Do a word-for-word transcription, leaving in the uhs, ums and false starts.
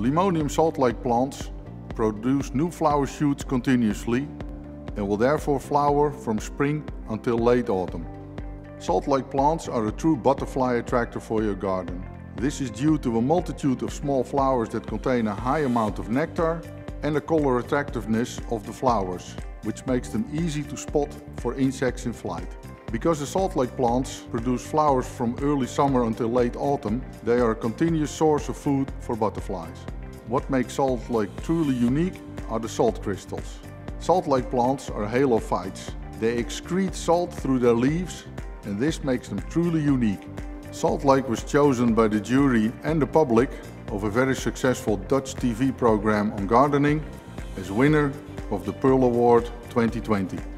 Limonium salt lake plants produce new flower shoots continuously and will therefore flower from spring until late autumn. Salt lake plants are a true butterfly attractor for your garden. This is due to a multitude of small flowers that contain a high amount of nectar and the color attractiveness of the flowers, which makes them easy to spot for insects in flight. Because the salt lake plants produce flowers from early summer until late autumn, they are a continuous source of food for butterflies. What makes salt lake truly unique are the salt crystals. Salt lake plants are halophytes. They excrete salt through their leaves, and this makes them truly unique. Salt lake was chosen by the jury and the public of a very successful Dutch T V program on gardening as winner of the Pearl Award twenty twenty.